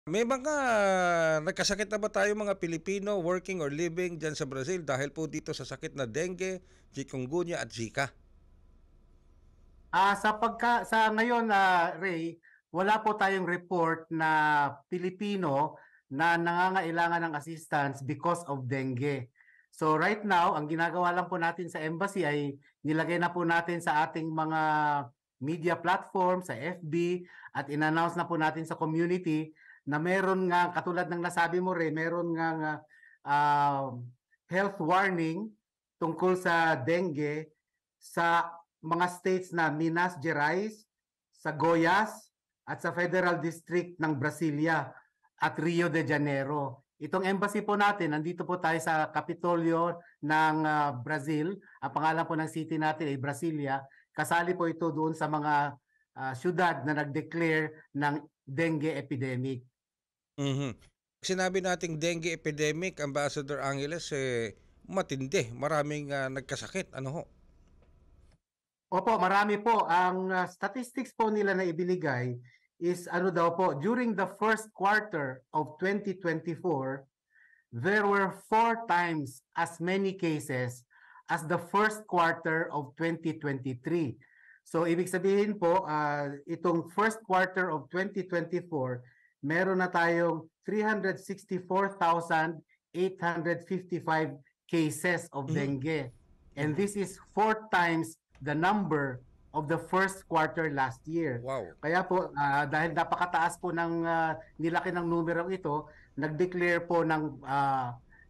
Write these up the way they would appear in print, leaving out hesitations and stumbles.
May mga nagkasakit na ba tayo mga Pilipino working or living diyan sa Brazil dahil po dito sa sakit na dengue, chikungunya at Zika? Sa ngayon, Ray, wala po tayong report na Pilipino na nangangailangan ng assistance because of dengue. So right now, ang ginagawa lang po natin sa embassy ay nilagay na po natin sa ating mga media platform, sa FB, at in-announce na po natin sa community na meron nga, katulad ng nasabi mo, Ray, meron nga uh, health warning tungkol sa dengue sa mga states na Minas Gerais, sa Goiás, at sa Federal District ng Brasilia at Rio de Janeiro. Itong embassy po natin, nandito po tayo sa Kapitolyo ng Brazil. Ang pangalan po ng city natin ay Brasilia. Kasali po ito doon sa mga syudad na nag-declare ng dengue epidemic. Mhm. Sinabi nating dengue epidemic, Ambassador Angeles, matindi. Maraming nagkasakit. Ano ho? Opo, marami po. Ang statistics po nila na ibinigay is ano daw po, during the first quarter of 2024, there were 4 times as many cases as the first quarter of 2023. So ibig sabihin po, itong first quarter of 2024, meron na tayong 364,855 cases of Mhm. dengue. And Mhm. this is 4 times the number of the first quarter last year. Wow. Kaya po, dahil napakataas po ng nilaki ng numerong ito, nag-declare po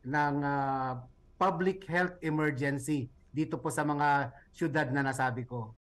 ng public health emergency dito po sa mga syudad na nasabi ko.